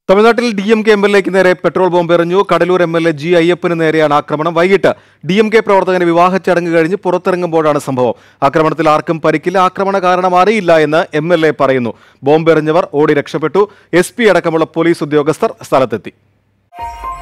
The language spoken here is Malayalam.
തമിഴ്നാട്ടിൽ DMK MLAക്ക് നേരെ പെട്രോൾ ബോംബ് എറിഞ്ഞു. Cuddalore MLA G. അയ്യപ്പന് നേരെയാണ് ആക്രമണം. വൈകിട്ട് DMK പ്രവർത്തകന് വിവാഹ ചടങ്ങ് കഴിഞ്ഞ് പുറത്തിറങ്ങുമ്പോഴാണ് സംഭവം. ആക്രമണത്തിൽ ആർക്കും പരിക്കില്ല. ആക്രമണ കാരണം അറിയില്ല എന്ന് MLA പറയുന്നു. ബോംബ് എറിഞ്ഞവർ ഓടി രക്ഷപ്പെട്ടു. SP അടക്കമുള്ള പോലീസ് ഉദ്യോഗസ്ഥർ സ്ഥലത്തെത്തി.